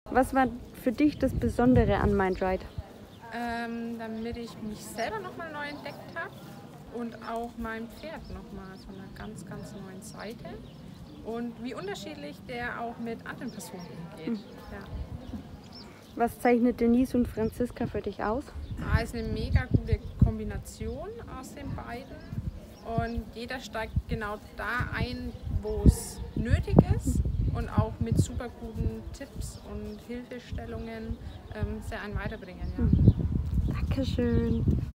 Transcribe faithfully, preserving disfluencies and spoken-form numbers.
Was war für dich das Besondere an Mindride? Ähm, damit ich mich selber nochmal neu entdeckt habe und auch mein Pferd nochmal von einer ganz, ganz neuen Seite. Und wie unterschiedlich der auch mit anderen Personen umgeht. Mhm. Ja. Was zeichnet Denise und Franziska für dich aus? Ah, ist eine mega gute Kombination aus den beiden. Und jeder steigt genau da ein, wo es nötig ist und auch mit super guten Tipps und Hilfestellungen ähm, sehr einen weiterbringen. Ja. Dankeschön.